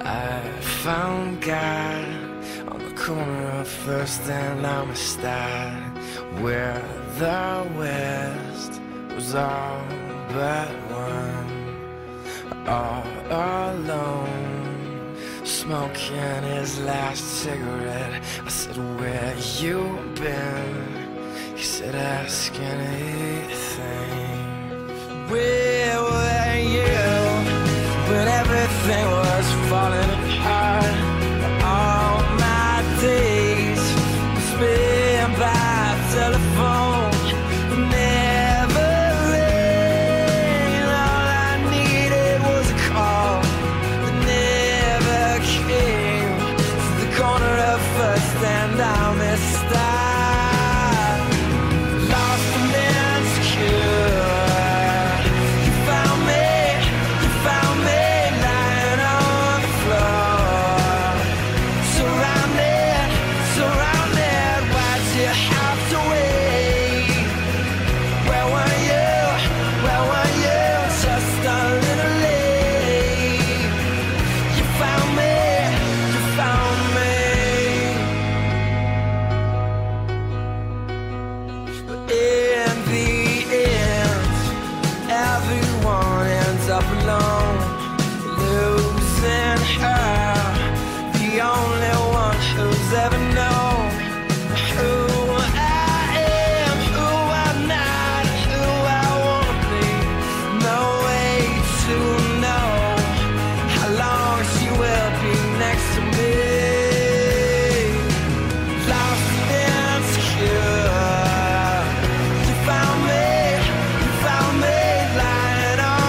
I found God on the corner of First and Amistad, where the West was all but one. All alone, smoking his last cigarette. I said, where you been? He said, ask anything. Where were you when everything was falling apart? All my days spent by telephone, never rain. All I needed was a call that never came. To the corner of First and Amistad, lost and insecure. Up alone, losing her, the only one who's ever known who I am, who I'm not, who I wanna be. No way to know how long she will be next to me. Lost and insecure, you found me, lying on.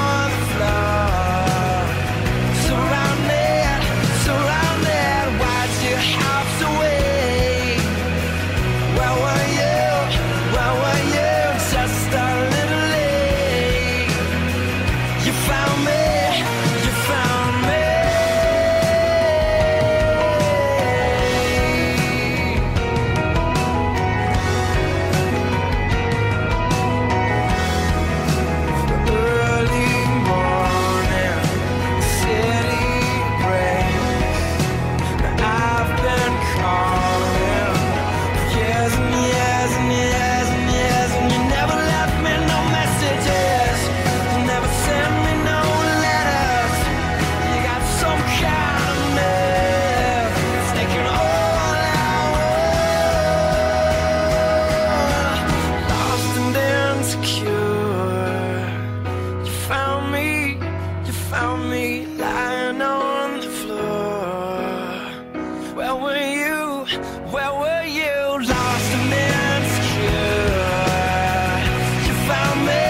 Found me lying on the floor. Where were you? Where were you? Lost and insecure. You found me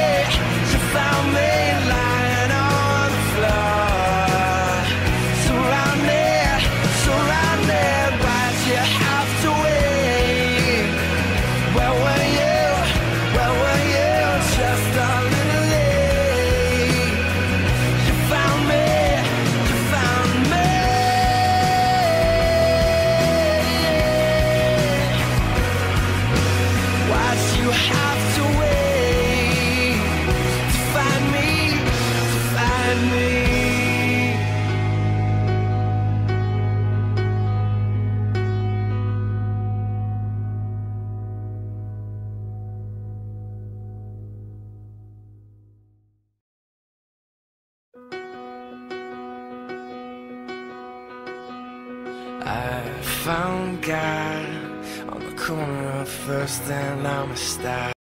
lying on the floor. Surrounded, why'd you have to wait? Where were you? Just a little late. You found me. Why'd you have to wait to find me, I found God on the corner of First and Amistad.